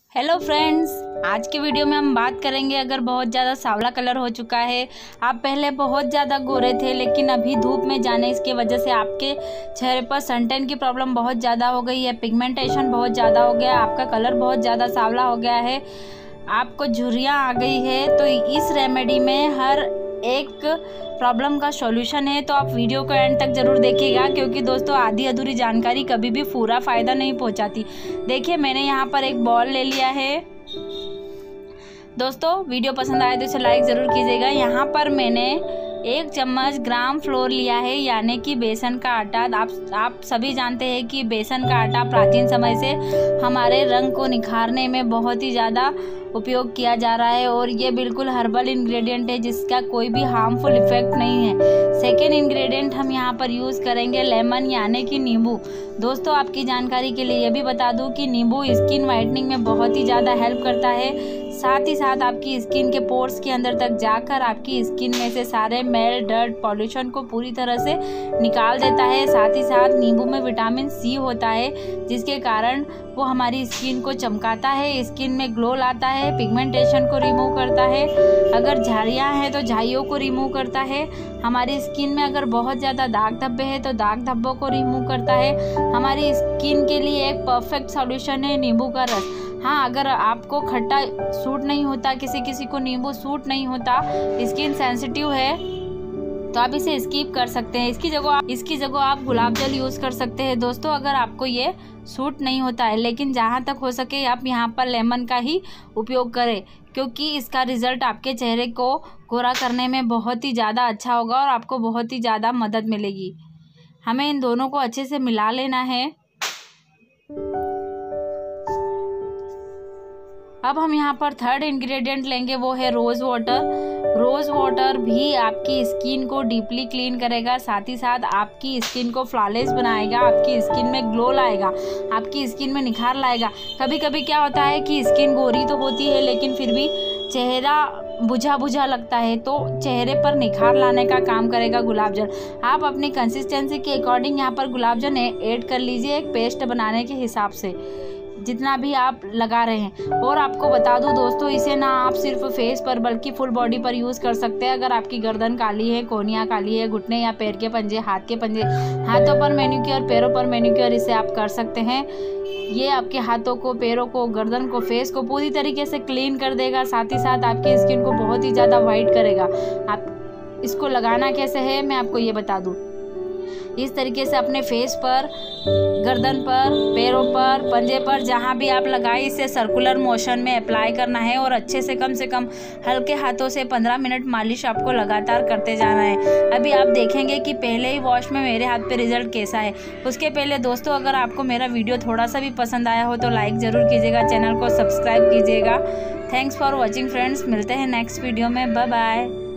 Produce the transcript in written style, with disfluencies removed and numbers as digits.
Hello friends, आज के video में हम बात करेंगे अगर बहुत ज़्यादा सांवला कलर हो चुका है, आप पहले बहुत ज़्यादा गोरे थे लेकिन अभी धूप में जाने की वजह से आपके चेहरे पर सनटैन की प्रॉब्लम बहुत ज़्यादा हो गई है, पिगमेंटेशन बहुत ज़्यादा हो गया, आपका कलर बहुत ज़्यादा सांवला हो गया है, आपको झुर्रियाँ आ गई है। तो इस रेमेडी में हर एक प्रॉब्लम का सॉल्यूशन है। तो आप वीडियो को एंड तक ज़रूर देखिएगा, क्योंकि दोस्तों आधी अधूरी जानकारी कभी भी पूरा फ़ायदा नहीं पहुंचाती। देखिए, मैंने यहाँ पर एक बॉल ले लिया है। दोस्तों वीडियो पसंद आए तो इसे लाइक ज़रूर कीजिएगा। यहाँ पर मैंने 1 चम्मच ग्राम फ्लोर लिया है, यानी कि बेसन का आटा। आप सभी जानते हैं कि बेसन का आटा प्राचीन समय से हमारे रंग को निखारने में बहुत ही ज़्यादा उपयोग किया जा रहा है, और ये बिल्कुल हर्बल इंग्रेडिएंट है जिसका कोई भी हार्मफुल इफेक्ट नहीं है। सेकेंड इंग्रेडिएंट हम यहाँ पर यूज़ करेंगे लेमन, यानी कि नींबू। दोस्तों आपकी जानकारी के लिए ये भी बता दूं कि नींबू स्किन वाइटनिंग में बहुत ही ज़्यादा हेल्प करता है, साथ ही साथ आपकी स्किन के पोर्स के अंदर तक जाकर आपकी स्किन में से सारे मेल, डर्ट, पॉल्यूशन को पूरी तरह से निकाल देता है। साथ ही साथ नींबू में विटामिन सी होता है, जिसके कारण वो हमारी स्किन को चमकाता है, स्किन में ग्लो लाता है, पिगमेंटेशन को रिमूव करता है, अगर झाड़ियाँ हैं तो झाइयों को रिमूव करता है, हमारी स्किन में अगर बहुत ज़्यादा दाग धब्बे हैं तो दाग धब्बों को रिमूव करता है। हमारी स्किन के लिए एक परफेक्ट सॉल्यूशन है नींबू का रस। हाँ, अगर आपको खट्टा सूट नहीं होता, किसी को नींबू सूट नहीं होता, स्किन सेंसिटिव है, तो आप इसे स्किप कर सकते हैं। इसकी जगह आप गुलाब जल यूज़ कर सकते हैं। दोस्तों अगर आपको ये सूट नहीं होता है, लेकिन जहाँ तक हो सके आप यहाँ पर लेमन का ही उपयोग करें, क्योंकि इसका रिज़ल्ट आपके चेहरे को गोरा करने में बहुत ही ज़्यादा अच्छा होगा और आपको बहुत ही ज़्यादा मदद मिलेगी। हमें इन दोनों को अच्छे से मिला लेना है। अब हम यहाँ पर थर्ड इंग्रेडिएंट लेंगे, वो है रोज़ वाटर। रोज़ वाटर भी आपकी स्किन को डीपली क्लीन करेगा, साथ ही साथ आपकी स्किन को फ्लॉलेस बनाएगा, आपकी स्किन में ग्लो लाएगा, आपकी स्किन में निखार लाएगा। कभी कभी क्या होता है कि स्किन गोरी तो होती है लेकिन फिर भी चेहरा बुझा बुझा लगता है, तो चेहरे पर निखार लाने का काम करेगा गुलाब जल। आप अपनी कंसिस्टेंसी के अकॉर्डिंग यहाँ पर गुलाब जल ऐड कर लीजिए, एक पेस्ट बनाने के हिसाब से जितना भी आप लगा रहे हैं। और आपको बता दूं दोस्तों, इसे ना आप सिर्फ फेस पर बल्कि फुल बॉडी पर यूज़ कर सकते हैं। अगर आपकी गर्दन काली है, कोहनियाँ काली है, घुटने या पैर के पंजे, हाथ के पंजे, हाथों पर मैनिक्योर, पैरों पर मैनिक्योर, इसे आप कर सकते हैं। ये आपके हाथों को, पैरों को, गर्दन को, फेस को पूरी तरीके से क्लीन कर देगा, साथ ही साथ आपकी स्किन को बहुत ही ज़्यादा वाइट करेगा। आप इसको लगाना कैसे है मैं आपको ये बता दूँ। इस तरीके से अपने फेस पर, गर्दन पर, पैरों पर, पंजे पर, जहाँ भी आप लगाए, इसे सर्कुलर मोशन में अप्लाई करना है और अच्छे से कम हल्के हाथों से 15 मिनट मालिश आपको लगातार करते जाना है। अभी आप देखेंगे कि पहले ही वॉश में मेरे हाथ पे रिजल्ट कैसा है। उसके पहले दोस्तों अगर आपको मेरा वीडियो थोड़ा सा भी पसंद आया हो तो लाइक ज़रूर कीजिएगा, चैनल को सब्सक्राइब कीजिएगा। थैंक्स फॉर वॉचिंग फ्रेंड्स, मिलते हैं नेक्स्ट वीडियो में। Bye bye.